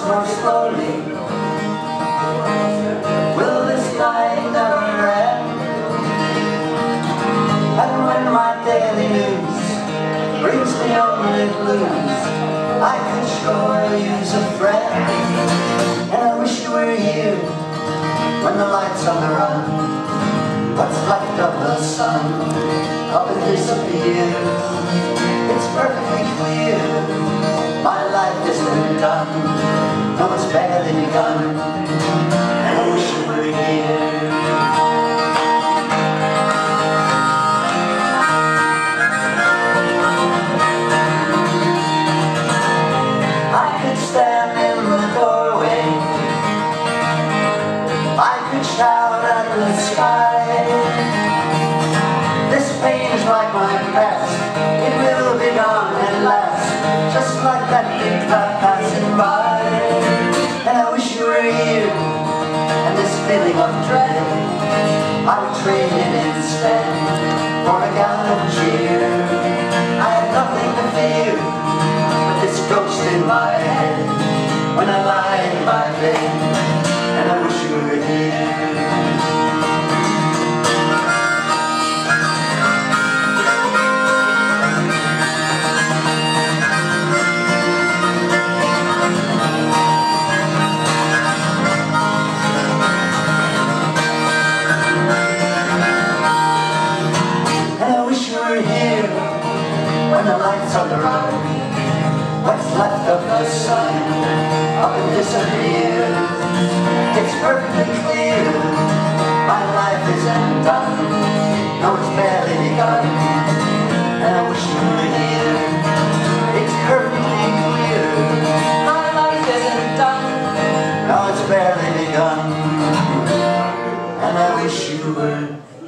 more slowly. Will this night never end? And when my daily news brings me only blues, I could sure use a friend. And I wish you were here when the light's on the run. What's left of the sun up and disappears. It's perfectly clear my life isn't done. No, it's barely begun. And I wish you were here. I could stand in the doorway, I could shout at the sky. This pain is like my past, it will be gone at last, just like that big cloud passing by. And I wish you were here, and this feeling of dread, I would trade it instead for a gown of cheer. I have nothing to fear but this ghost in my head when I lie in my bed, and I wish you were here. When the lights on the road, what's left of the sun up and disappears. It's perfectly clear my life isn't done. No, it's barely begun. And I wish you were here. It's perfectly clear my life isn't done. No, it's barely begun. And I wish you were